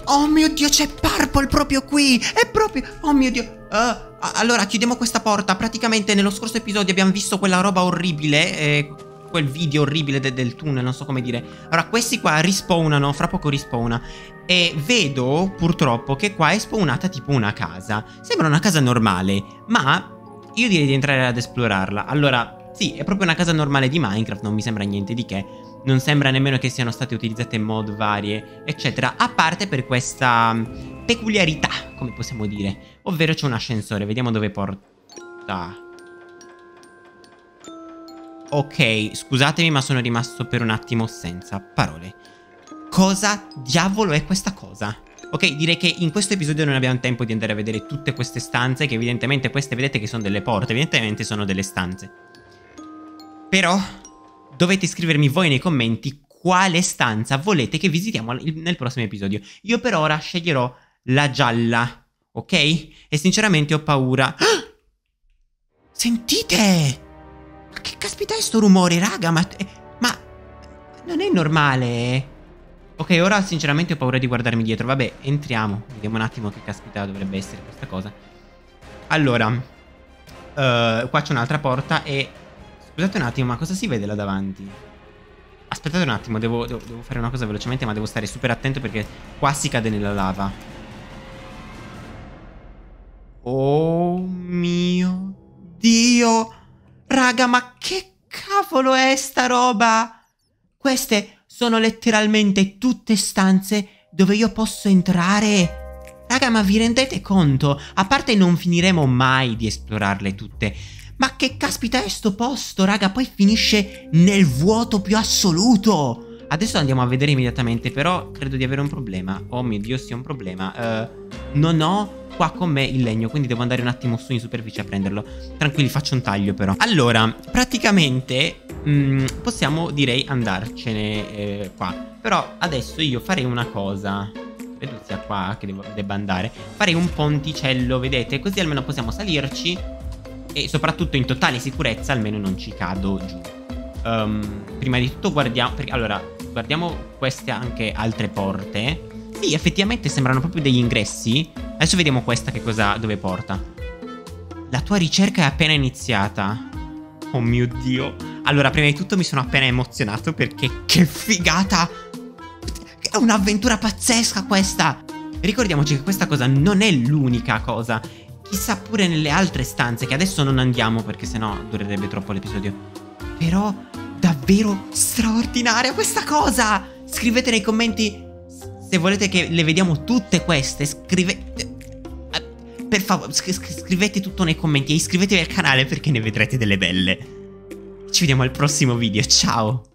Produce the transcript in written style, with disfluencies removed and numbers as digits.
Oh mio Dio, c'è Purple proprio qui. È proprio... Oh mio Dio. Allora, chiudiamo questa porta. Praticamente nello scorso episodio abbiamo visto quella roba orribile. Quel video orribile del tunnel, non so come dire. Allora, questi qua rispawnano, fra poco rispawna. E vedo, purtroppo, che qua è spawnata tipo una casa. Sembra una casa normale, ma io direi di entrare ad esplorarla. Allora, sì, è proprio una casa normale di Minecraft, non mi sembra niente di che. Non sembra nemmeno che siano state utilizzate mod varie, eccetera. A parte per questa peculiarità, come possiamo dire. Ovvero c'è un ascensore, vediamo dove porta. Ok, scusatemi ma sono rimasto per un attimo senza parole. Cosa diavolo è questa cosa? Ok, direi che in questo episodio non abbiamo tempo di andare a vedere tutte queste stanze, che evidentemente queste vedete che sono delle porte, evidentemente sono delle stanze. Però dovete scrivermi voi nei commenti quale stanza volete che visitiamo nel prossimo episodio. Io per ora sceglierò la gialla, ok? E sinceramente ho paura. Ah! Sentite! Ma che caspita è sto rumore, raga? Ma non è normale. Ok, ora sinceramente ho paura di guardarmi dietro. Vabbè, entriamo. Vediamo un attimo che caspita dovrebbe essere questa cosa. Allora, qua c'è un'altra porta e... Scusate un attimo, ma cosa si vede là davanti? Aspettate un attimo, devo fare una cosa velocemente, ma devo stare super attento perché qua si cade nella lava. Oh mio Dio! Raga, ma che cavolo è sta roba? Queste sono letteralmente tutte stanze dove io posso entrare. Raga, ma vi rendete conto? A parte non finiremo mai di esplorarle tutte. Ma che caspita è sto posto, raga? Poi finisce nel vuoto più assoluto. Adesso andiamo a vedere immediatamente, però credo di avere un problema. Oh mio Dio, sì, un problema. Non ho qua con me il legno, quindi devo andare un attimo su in superficie a prenderlo. Tranquilli, faccio un taglio però. Allora, praticamente possiamo, direi, andarcene qua. Però adesso io farei una cosa. Credo sia qua che debba andare. Farei un ponticello, vedete? Così almeno possiamo salirci e soprattutto in totale sicurezza almeno non ci cado giù. Prima di tutto guardiamo, perché allora guardiamo queste anche altre porte. Sì, effettivamente sembrano proprio degli ingressi. Adesso vediamo questa che cosa, dove porta. La tua ricerca è appena iniziata. Oh mio Dio. Allora, prima di tutto mi sono appena emozionato perché che figata. È un'avventura pazzesca questa. Ricordiamoci che questa cosa non è l'unica cosa. Chissà pure nelle altre stanze, che adesso non andiamo perché sennò durerebbe troppo l'episodio. Però davvero straordinaria questa cosa. Scrivete nei commenti se volete che le vediamo tutte queste. Per favore, scrivete tutto nei commenti e iscrivetevi al canale perché ne vedrete delle belle. Ci vediamo al prossimo video, ciao.